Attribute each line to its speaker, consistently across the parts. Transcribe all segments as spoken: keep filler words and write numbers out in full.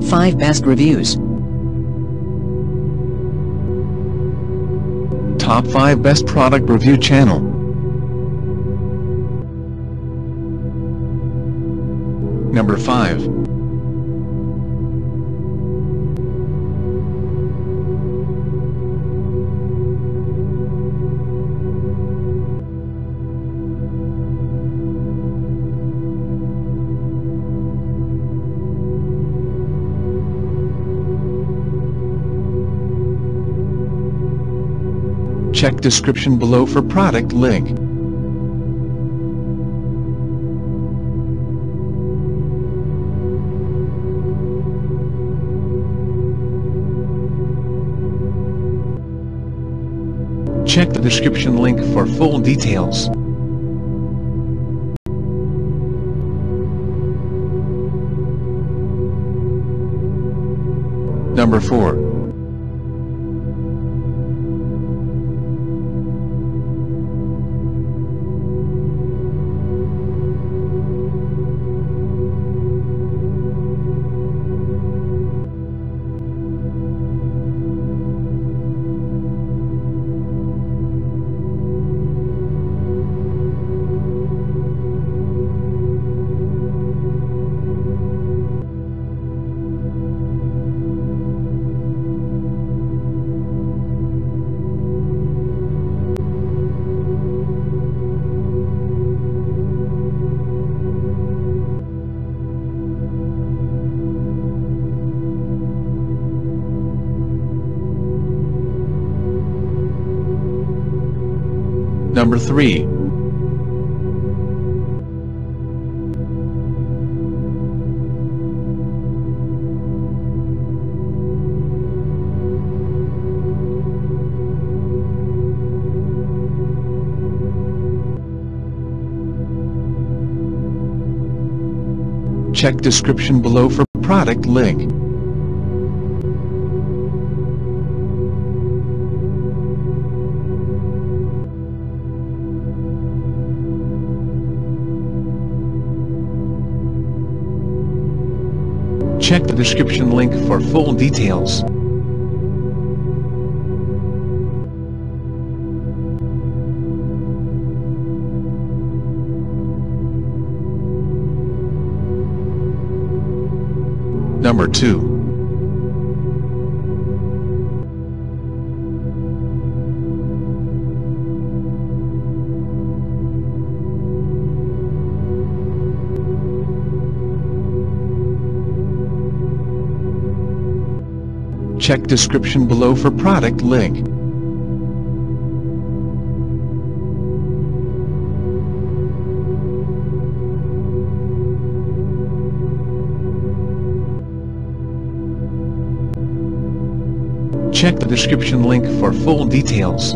Speaker 1: five Best Reviews.
Speaker 2: Top five Best Product Review Channel. Number five. Check description below for product link. Check the description link for full details. Number four. Number three. Check description below for product link. Check the description link for full details. Number two. Check description below for product link. Check the description link for full details.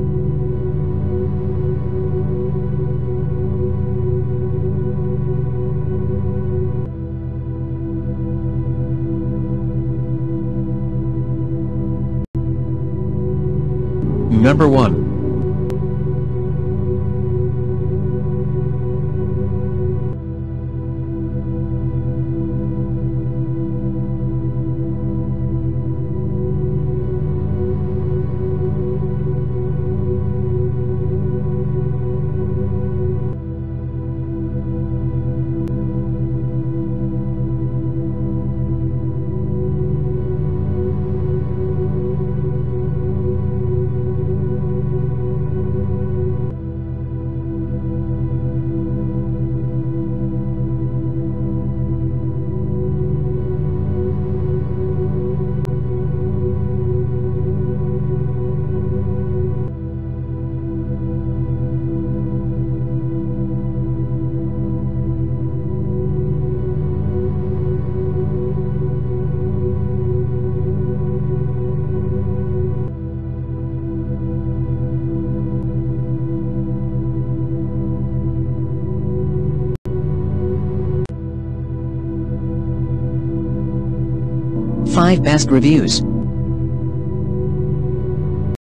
Speaker 2: Number one.
Speaker 1: five Best Reviews.